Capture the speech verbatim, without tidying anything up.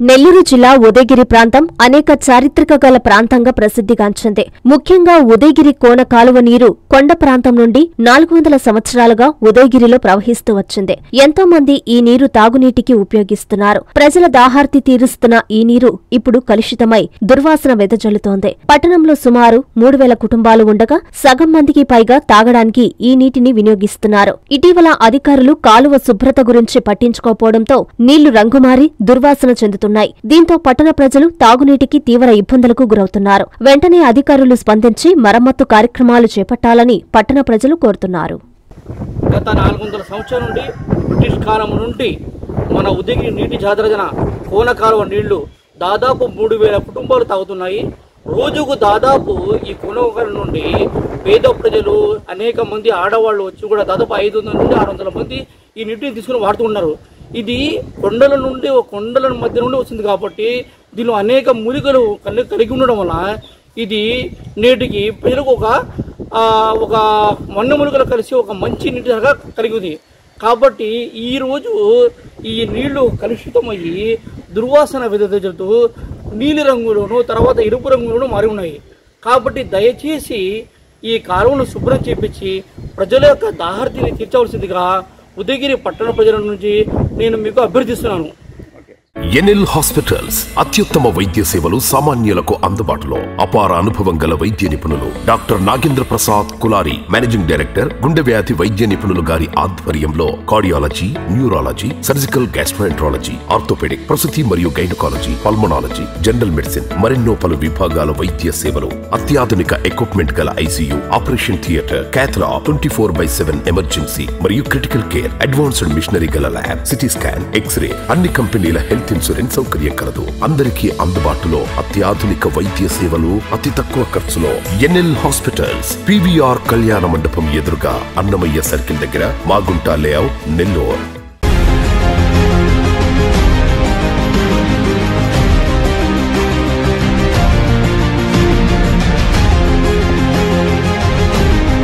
నెల్లూరు జిల్లా ఉదయగిరి ప్రాంతం అనేక చారిత్రక గల ప్రాంతంగా ప్రసిద్ధిగాంచింది. ముఖ్యంగా ఉదయగిరి కోన కాలువ నీరు కొండ ప్రాంతం నుండి నాలుగు వందల సంవత్సరాలుగా ఉదయగిరిలో ప్రవహిస్తూ వచ్చింది. ఎంతో మంది ఈ నీరు తాగునీటికి ఉపయోగిస్తున్నారు. ప్రజల దాహార్తి తీరుస్తున్న ఈ నీరు ఇప్పుడు కలుషితమై దుర్వాసన వెదజల్లుతోంది. పట్టణంలో సుమారు మూడు వేల కుటుంబాలు ఉండగా సగం మందికి పైగా తాగడానికి ఈ నీటిని వినియోగిస్తున్నారు. ఇటీవల అధికారులు కాలువ శుభ్రత గురించి పట్టించుకోకపోవడంతో నీళ్లు రంగుమారి దుర్వాసన చెందుతున్నారు. దీంతో పట్టణ ప్రజలు తాగునీటికి తీవ్ర ఇబ్బందులకు గురవుతున్నారు. వెంటనే అధికారులు స్పందించి మరమ్మత్తు కార్యక్రమాలు చేపట్టాలని పట్టణ ప్రజలు కోరుతున్నారు. గత నాలుగు వందల సంవత్సరాల నుండి బ్రిటిష్ కాలం నుండి మన ఉదయగిరి నీటి జాతరజన కోన కాలువ నీళ్లు దాదాపు మూడు వేల కుటుంబాలు తాగుతున్నాయి. రోజుకు దాదాపు ఈ కోన నుండి పేద ప్రజలు అనేక మంది ఆడవాళ్ళు వచ్చి కూడా దాదాపు ఐదు వందల నుండి ఆరు వందల మంది ఈ నీటిని తీసుకుని వాడుతున్నారు. ఇది కొండల నుండి కొండల మధ్య నుండి వస్తుంది కాబట్టి దీనిలో అనేక మూలికలు కలిగి ఉండడం వల్ల ఇది నేటికి ప్రజలకు ఒక ఒక మన్ను మూలికలు కలిసి ఒక మంచి నీటి కలిగి ఉంది. కాబట్టి ఈరోజు ఈ నీళ్లు కలుషితమయ్యి దుర్వాసన వెదజల్లుతూ నీలి రంగులోను తర్వాత ఎరుపు రంగులోను మారి ఉన్నాయి. కాబట్టి దయచేసి ఈ కాలువను శుభ్రం చేపించి ప్రజల యొక్క దాహార్తిని తీర్చవలసిందిగా ఉదయగిరి పట్టణ ప్రజల నుంచి నేను మీకు అభ్యర్థిస్తున్నాను. ఎన్ఎల్ హాస్పిటల్స్ అత్యుత్తమ వైద్య సేవలు సామాన్యులకు అందుబాటులో. అపార అనుభవం గల వైద్య నిపుణులు doctor Nagendra Prasad Kulari, managing director, గుండె వ్యాధి వైద్య నిపుణులు గారి ఆధ్వర్యంలో cardiology, neurology, surgical gastroenterology, orthopaedic, ప్రసూతి మరియు గైనకాలజీ, పల్మనాలజీ, జనరల్ మెడిసిన్ మరెన్నో పలు విభాగాల వైద్య సేవలు. అత్యాధునిక ఎక్విప్మెంట్ గల ICU, operation theatre, cath lab, twenty four by seven emergency మరియు క్రిటికల్ కేర్, అడ్వాన్స్డ్ మిషనరీ గల ల్యాబ్, సిటీ స్కాన్, ఎక్స్రే, అన్ని కంపెనీల హెల్త్ ఇన్సూరెన్స్ సౌకర్యం కలదు. అందరికీ అందుబాటులో అత్యాధునిక వైద్య సేవలు అతి తక్కువ ఖర్చులో. ఎన్ఎల్ హాస్పిటల్స్, పీవీఆర్ కళ్యాణ మండపం ఎదురుగా, అన్నమయ్య సర్కిల్ దగ్గర, మాగుంట లేఅవుట్, నెల్లూరు.